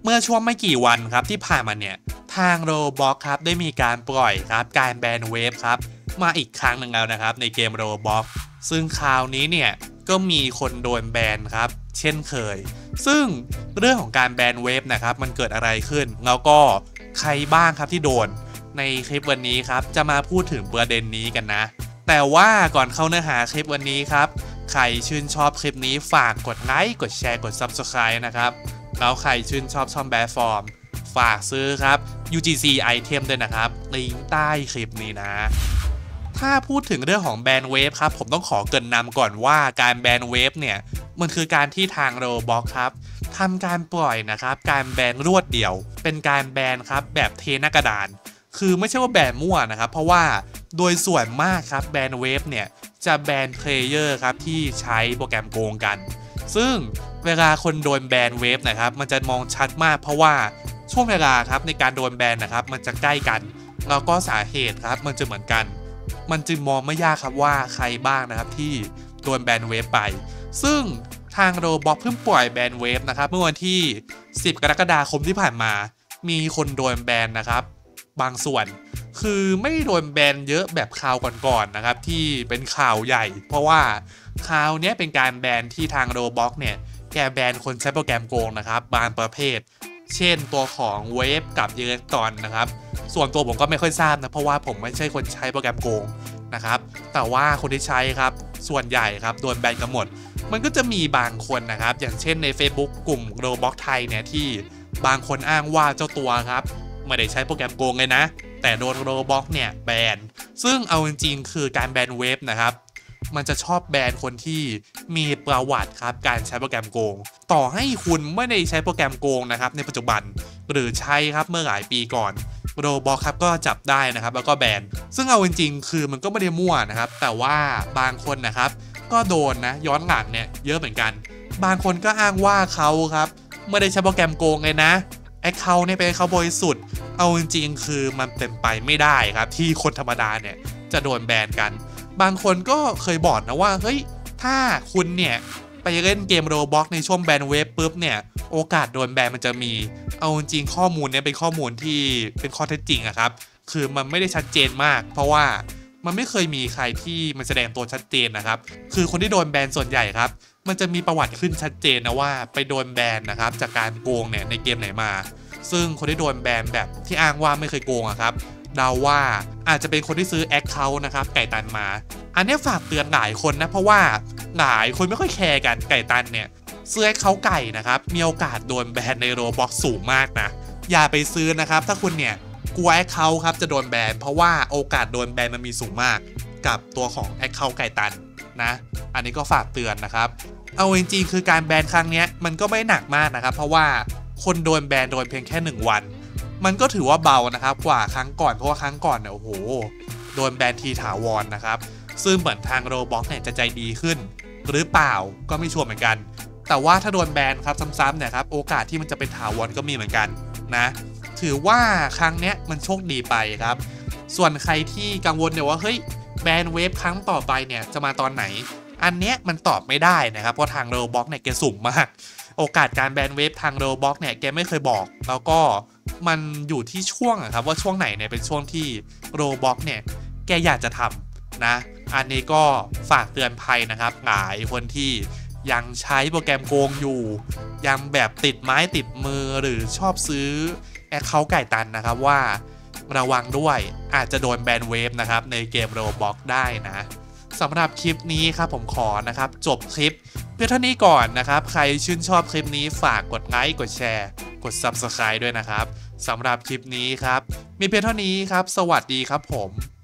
มื่อช่วงไม่กี่วันครับที่ผ่านมาเนี่ยทางโรบล็อกครับได้มีการปล่อยครับการแบนเวฟครับมาอีกครั้งหนึ่งแล้วนะครับในเกมโรบล็อกซึ่งคราวนี้เนี่ยก็มีคนโดนแบนครับเช่นเคยซึ่งเรื่องของการแบนเวฟนะครับมันเกิดอะไรขึ้นแล้วก็ใครบ้างครับที่โดนในคลิปวันนี้ครับจะมาพูดถึงประเด็นนี้กันนะแต่ว่าก่อนเข้าเนื้อหาคลิปวันนี้ครับใครชื่นชอบคลิปนี้ฝากกดไลค์กดแชร์กด Subscribe นะครับแล้วใครชื่นชอบช่องแบร์ฟอร์มฝากซื้อครับ UGC Item ด้วยนะครับลิงก์ใต้คลิปนี้นะถ้าพูดถึงเรื่องของแบนเวฟครับผมต้องขอเกริ่นนำก่อนว่าการแบนเวฟเนี่ยมันคือการที่ทางโรบล็อกครับทำการปล่อยนะครับการแบนรวดเดียวเป็นการแบนครับแบบเทหน้ากระดานคือไม่ใช่ว่าแบนมั่วนะครับเพราะว่าโดยส่วนมากครับแบนเวฟเนี่ยจะแบนเพลเยอร์ครับที่ใช้โปรแกรมโกงกันซึ่งเวลาคนโดนแบนเวฟนะครับมันจะมองชัดมากเพราะว่าช่วงเวลาครับในการโดนแบนนะครับมันจะใกล้กันแล้วก็สาเหตุครับมันจะเหมือนกันมันจึงมองไม่ยากครับว่าใครบ้างนะครับที่โดนแบนเวฟไปซึ่งทางโรบล็อกเพิ่งปล่อยแบนเวฟนะครับเมื่อวันที่10 กรกฎาคมที่ผ่านมามีคนโดนแบนนะครับบางส่วนคือไม่โดนแบนเยอะแบบคราวก่อนๆนะครับที่เป็นข่าวใหญ่เพราะว่าคราวนี้เป็นการแบนที่ทางโรบล็อกเนี่ยแกแบนคนใช้โปรแกรมโกงนะครับบางประเภทเช่นตัวของเวฟกับเยเลตอนนะครับส่วนตัวผมก็ไม่ค่อยทราบนะเพราะว่าผมไม่ใช่คนใช้โปรแกรมโกงนะครับแต่ว่าคนที่ใช้ครับส่วนใหญ่ครับโดนแบนกันหมดมันก็จะมีบางคนนะครับอย่างเช่นใน Facebook กลุ่มโรบล็อกไทยเนี่ยที่บางคนอ้างว่าเจ้าตัวครับไม่ได้ใช้โปรแกรมโกงเลยนะแต่โดนโรบล็อกเนี่ยแบนซึ่งเอาจริงๆคือการแบนเวฟนะครับมันจะชอบแบนคนที่มีประวัติครับการใช้โปรแกรมโกงต่อให้คุณไม่ได้ใช้โปรแกรมโกงนะครับในปัจจุบันหรือใช้ครับเมื่อหลายปีก่อนโรบล็อกครับก็จับได้นะครับแล้วก็แบนซึ่งเอาจริงๆคือมันก็ไม่ได้มั่วนะครับแต่ว่าบางคนนะครับก็โดนนะย้อนหลังเนี่ยเยอะเหมือนกันบางคนก็อ้างว่าเขาครับไม่ได้ใช้โปรแกรมโกงเลยนะแอคเคาท์เนี่ยเป็นแอคเคาท์บริสุทธิ์เอาจริงๆคือมันเป็นไปไม่ได้ครับที่คนธรรมดาเนี่ยจะโดนแบนกันบางคนก็เคยบอกนะว่าเฮ้ยถ้าคุณเนี่ยไปเล่นเกมโรบล็อกในช่วงแบนเวฟปุ๊บเนี่ยโอกาสโดนแบนมันจะมีเอาจริงข้อมูลเนี่ยเป็นข้อมูลที่เป็นข้อเท็จจริงอะครับคือมันไม่ได้ชัดเจนมากเพราะว่ามันไม่เคยมีใครที่มันแสดงตัวชัดเจนนะครับคือคนที่โดนแบนส่วนใหญ่ครับมันจะมีประวัติขึ้นชัดเจนนะว่าไปโดนแบนนะครับจากการโกงเนี่ยในเกมไหนมาซึ่งคนที่โดนแบนแบบที่อ้างว่าไม่เคยโกงอะครับเดาว่าอาจจะเป็นคนที่ซื้อแอคเคาท์นะครับไก่ตันมาอันนี้ฝากเตือนหลายคนนะเพราะว่าหลายคนไม่ค่อยแคร์กันไก่ตันเนี่ยซื้อแอคเคาท์ไก่นะครับมีโอกาสโดนแบนในโรบล็อกสูงมากนะอย่าไปซื้อนะครับถ้าคุณเนี่ยกลัวแอคเคาท์ครับจะโดนแบนเพราะว่าโอกาสโดนแบนมันมีสูงมากกับตัวของแอคเคาท์ไก่ตันนะอันนี้ก็ฝากเตือนนะครับเอาจริงๆคือการแบนครั้งนี้มันก็ไม่หนักมากนะครับเพราะว่าคนโดนแบนโดนเพียงแค่1 วันมันก็ถือว่าเบานะครับกว่าครั้งก่อนเพราะว่าครั้งก่อนเนี่ยโอ้โหโดนแบนทีถาวรนะครับซึ่งเหมือนทางโรบล็อกเนี่ยจะใจดีขึ้นหรือเปล่าก็ไม่ชัวร์เหมือนกันแต่ว่าถ้าโดนแบนครับซ้ำๆเนี่ยครับโอกาสที่มันจะเป็นถาวรก็มีเหมือนกันนะถือว่าครั้งเนี้ยมันโชคดีไปครับส่วนใครที่กังวลเนี่ยว่าเฮ้ยแบนเวฟครั้งต่อไปเนี่ยจะมาตอนไหนอันเนี้ยมันตอบไม่ได้นะครับเพราะทางโรบล็อกเนี่ยแกสุ่มมากโอกาสการแบนเวฟทางโรบล็อกเนี่ยแกไม่เคยบอกแล้วก็มันอยู่ที่ช่วงครับว่าช่วงไหนเนี่ยเป็นช่วงที่โรบล็อกเนี่ยแกอยากจะทำนะอันนี้ก็ฝากเตือนภัยนะครับหลายคนที่ยังใช้โปรแกรมโกงอยู่ยังแบบติดไม้ติดมือหรือชอบซื้อแอคเคาท์ไก่ตันนะครับว่าระวังด้วยอาจจะโดนแบนเวฟนะครับในเกมโรบล็อกได้นะสำหรับคลิปนี้ครับผมขอนะครับจบคลิปเพียงเท่านี้ก่อนนะครับใครชื่นชอบคลิปนี้ฝากกดไลค์กดแชร์กด Subscribe ด้วยนะครับสำหรับคลิปนี้ครับมีเพียงเท่านี้ครับสวัสดีครับผม